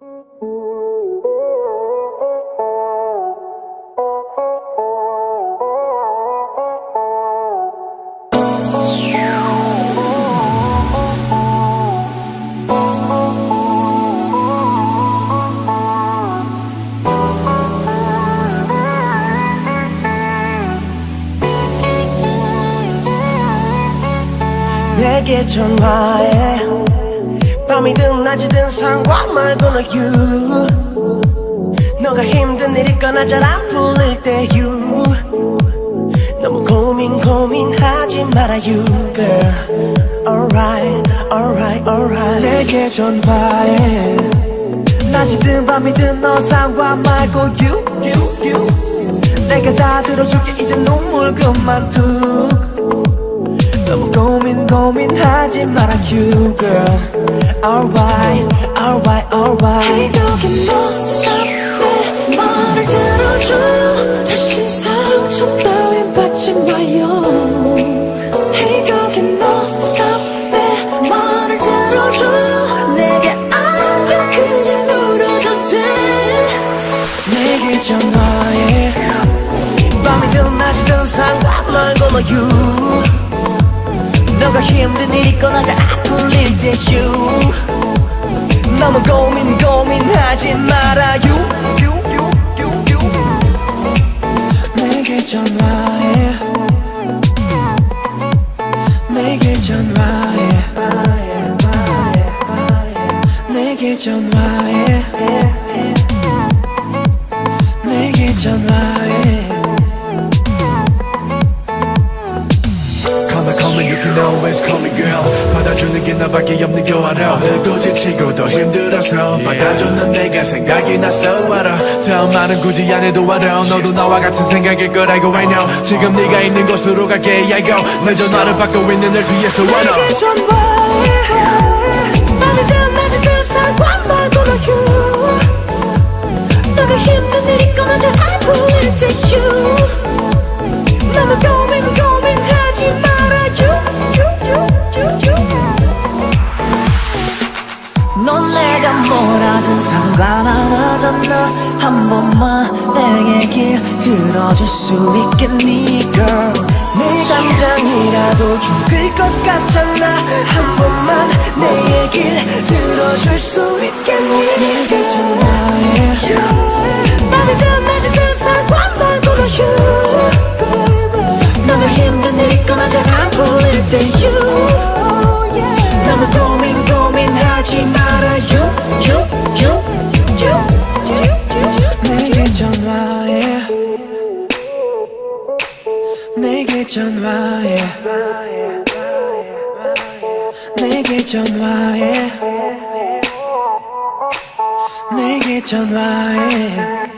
내게 전화해. 밤이든 낮이든 상관말고는 you. 너가 힘든 일 있거나 잘 안 풀릴 때 you. 너무 고민하지 마라 you girl. Alright, alright, alright. 내게 전화해. 낮이든 밤이든 너 상관 말고 you. 내가 다 들어줄게 이제 눈물 그만두고. 너무 고민하지 마라 you girl. Alright, alright, alright. Hey 여기 no stop 내 말을 들어줘요. 다시 상처 따윈 받지 마요. Hey 여기 no stop 내 말을 들어줘요. 내게 안 돼 그냥 울어도 돼. 내게 전화해. 밤이든 낮이든 상관말고는 you. 너가 힘든 일 있거나 잘 안 풀릴 때 you. 너무 고민하지 마라 you. 내게 전화해. 내게 전화해. 내게 전화해. 내게 전화해. Call me, you can always call me girl. 받아주는 게 너밖에 없는 거 알아. 늙고 지치고 더 힘들어서 받아주는 내가 생각이 나서 알아. 다음 말은 굳이 안 해도 알아. 너도 나와 같은 생각일 걸 알고 I know. 지금 네가 있는 곳으로 갈게 I go. 내 전화를 받고 있는 널 뒤에서 원어. 내게 전화해. 밤이든 낮이든 상관말고는 you. 너가 힘든 일 있거나 잘 안 풀릴 때 you. 너무 고민하지 마라 you. 넌 내가 뭐라든 상관 안 하잖아. 한 번만 내 얘길 들어줄 수 있겠니 girl. 네 감정이라도 죽을 것 같잖아. 한 번만 내 얘길 들어줄 수 있겠니. 내게 전화해. 밤이든 낮이든 상관말고는 you. 너가 힘든 일 있거나 잘 안 풀릴 때 you. 너무 고민하지 마라 you. 내게 전화해. 내게 전화해. 내게 전화해. 내게 전화해.